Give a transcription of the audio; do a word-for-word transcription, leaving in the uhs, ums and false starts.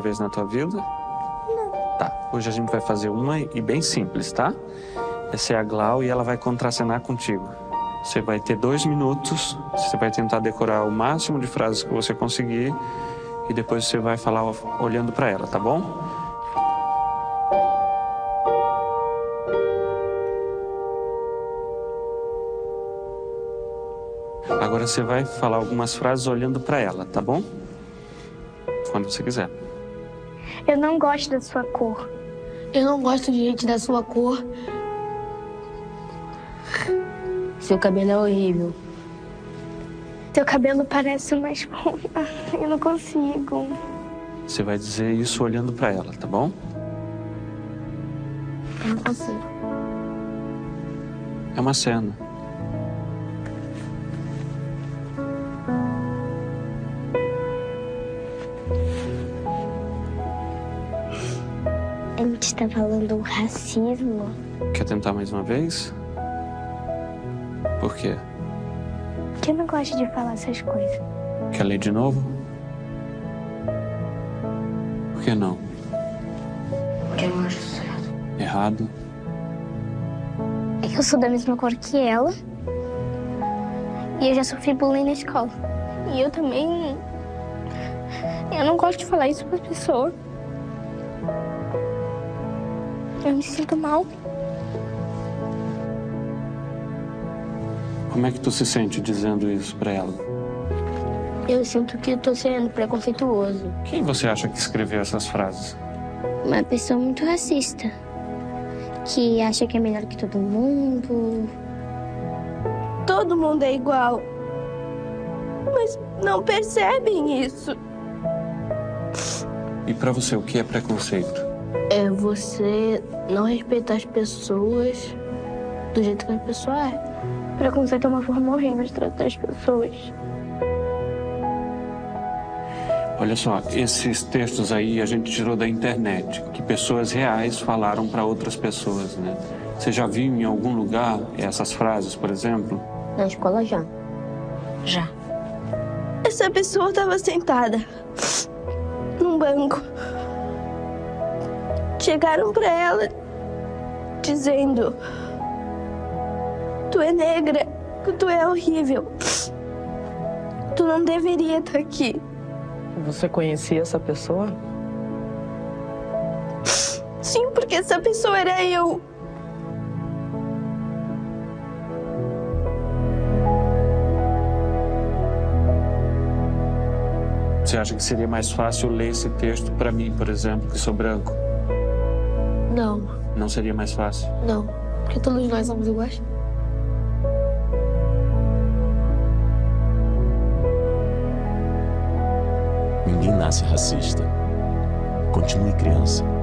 vez na tua vida? Não. Tá, hoje a gente vai fazer uma e bem simples, tá? Essa é a Glau e ela vai contracenar contigo. Você vai ter dois minutos, você vai tentar decorar o máximo de frases que você conseguir e depois você vai falar olhando pra ela, tá bom? Agora você vai falar algumas frases olhando pra ela, tá bom? Quando você quiser. Eu não gosto da sua cor. Eu não gosto de gente da sua cor. Seu cabelo é horrível. Teu cabelo parece uma esponja. Eu não consigo. Você vai dizer isso olhando pra ela, tá bom? Eu não consigo. É uma cena. A gente está falando racismo. Quer tentar mais uma vez? Por quê? Porque eu não gosto de falar essas coisas. Quer ler de novo? Por que não? Porque eu não acho certo. Errado? É que eu sou da mesma cor que ela. E eu já sofri bullying na escola. E eu também... Eu não gosto de falar isso para as pessoas. Eu me sinto mal. Como é que tu se sente dizendo isso pra ela? Eu sinto que tô sendo preconceituoso. Quem você acha que escreveu essas frases? Uma pessoa muito racista. Que acha que é melhor que todo mundo. Todo mundo é igual. Mas não percebem isso. E pra você, o que é preconceito? É você não respeitar as pessoas do jeito que a pessoa é. Preconceito é uma forma horrível de tratar as pessoas. Olha só, esses textos aí a gente tirou da internet, que pessoas reais falaram pra outras pessoas, né? Você já viu em algum lugar essas frases, por exemplo? Na escola já. Já. Essa pessoa estava sentada num banco. Chegaram pra ela dizendo: tu é negra, tu é horrível. Tu não deveria estar aqui. Você conhecia essa pessoa? Sim, porque essa pessoa era eu. Você acha que seria mais fácil ler esse texto pra mim, por exemplo, que sou branco? Não, Não seria mais fácil? não. Porque todos nós somos iguais. Ninguém nasce racista. Continue criança.